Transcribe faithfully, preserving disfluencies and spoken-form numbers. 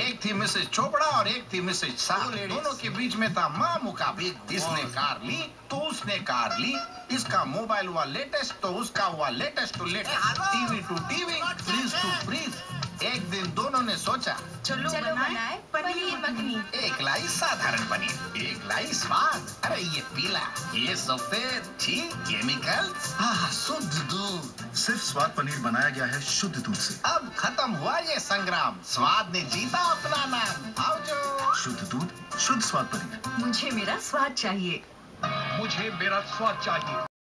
एक थी मिसेज चोपड़ा और एक थी मिसेज शाह। दोनों के बीच में था माँ मुकाबिल। इसने कार ली तो उसने कार ली। इसका मोबाइल हुआ लेटेस्ट तो उसका हुआ latest to latest. TV to TV, fridge to fridge. एक दिन दोनों ने सोचा चलो, चलो बनाए पनीर मखनी। एक लाई साधारण पनीर, एक लाई स्वाद। अरे ये पीला, ये सफेद, ठीक केमिकल, हाँ शुद्ध दूध। सिर्फ स्वाद पनीर बनाया गया है शुद्ध दूध से। अब खत्म हुआ ये संग्राम, स्वाद ने जीता अपना नाम। आओ जो शुद्ध दूध, शुद्ध स्वाद पनीर। मुझे मेरा स्वाद चाहिए। मुझे मेरा स्वाद चाहिए।